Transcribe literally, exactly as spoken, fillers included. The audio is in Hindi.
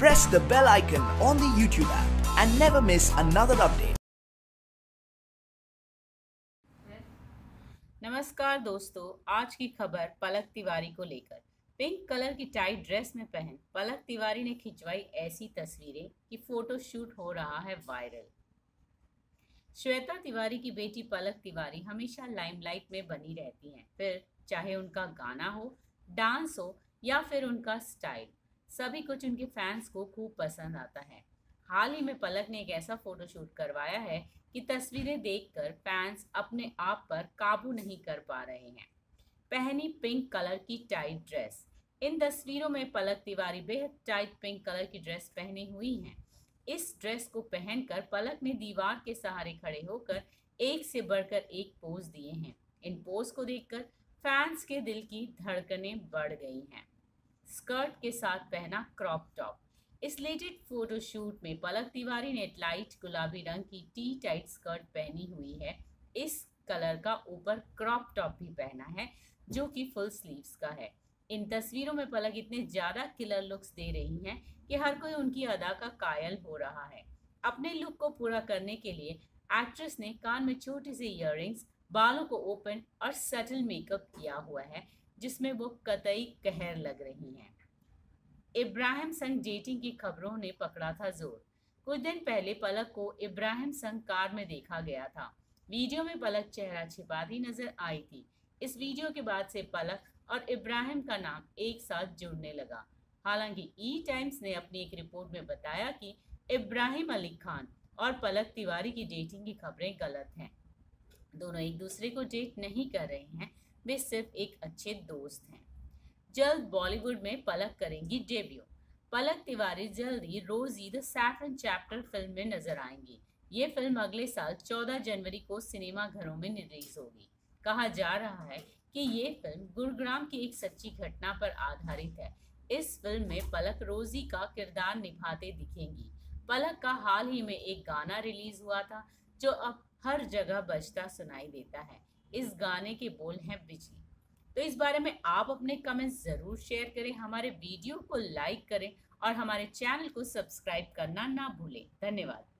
press the bell icon on the YouTube app and never miss another update. नमस्कार दोस्तों, आज की खबर पलक तिवारी को लेकर। पिंक कलर की टाइट ड्रेस में पहन पलक तिवारी ने खिंचवाई ऐसी तस्वीरें कि फोटो शूट हो रहा है वायरल। श्वेता तिवारी की बेटी पलक तिवारी हमेशा लाइमलाइट में बनी रहती हैं, फिर चाहे उनका गाना हो, डांस हो या फिर उनका स्टाइल, सभी कुछ उनके फैंस को खूब पसंद आता है। हाल ही में पलक ने एक ऐसा फोटोशूट करवाया है कि तस्वीरें देखकर फैंस अपने आप पर काबू नहीं कर पा रहे हैं। पहनी पिंक कलर की टाइट ड्रेस। इन तस्वीरों में पलक तिवारी बेहद टाइट पिंक कलर की ड्रेस पहनी हुई हैं। इस ड्रेस को पहनकर पलक ने दीवार के सहारे खड़े होकर एक से बढ़कर एक पोज दिए हैं। इन पोज को देखकर फैंस के दिल की धड़कनें बढ़ गई हैं। स्कर्ट के साथ पहना क्रॉप टॉप। इस लेटेस्ट फोटोशूट में पलक तिवारी ने लाइट गुलाबी रंग की टी टाइट स्कर्ट पहनी हुई है। इस कलर का ऊपर क्रॉप टॉप भी पहना है जो कि फुल स्लीव्स का है। इन तस्वीरों में पलक इतने ज्यादा किलर लुक्स दे रही हैं कि हर कोई उनकी अदा का कायल हो रहा है। अपने लुक को पूरा करने के लिए एक्ट्रेस ने कान में छोटे से इयररिंग्स, बालों को ओपन और सटल मेकअप किया हुआ है जिसमें वो कतई कहर लग रही हैं। इब्राहिम संग डेटिंग की खबरों ने पकड़ा था जोर। कुछ दिन पहले पलक को इब्राहिम संग कार में देखा गया था। वीडियो में पलक चेहरा छिपाती नजर आई थी। इस वीडियो के बाद से पलक और इब्राहिम का नाम एक साथ जुड़ने लगा। हालांकि ई टाइम्स ने अपनी एक रिपोर्ट में बताया कि इब्राहिम अली खान और पलक तिवारी की डेटिंग की खबरें गलत हैं। दोनों एक दूसरे को डेट नहीं कर रहे हैं, वे सिर्फ एक अच्छे दोस्त हैं। जल्द बॉलीवुड में पलक करेंगी डेब्यू। पलक तिवारी जल्द ही रोजी द सैफरन चैप्टर फिल्म में नजर आएंगी। ये फिल्म अगले साल चौदह जनवरी को सिनेमा घरों में रिलीज होगी। कहा जा रहा है कि ये फिल्म गुरुग्राम की एक सच्ची घटना पर आधारित है। इस फिल्म में पलक रोजी का किरदार निभाते दिखेंगी। पलक का हाल ही में एक गाना रिलीज हुआ था जो अब हर जगह बजता सुनाई देता है। इस गाने के बोल हैं बिजली। तो इस बारे में आप अपने कमेंट्स जरूर शेयर करें, हमारे वीडियो को लाइक करें और हमारे चैनल को सब्सक्राइब करना ना भूलें। धन्यवाद।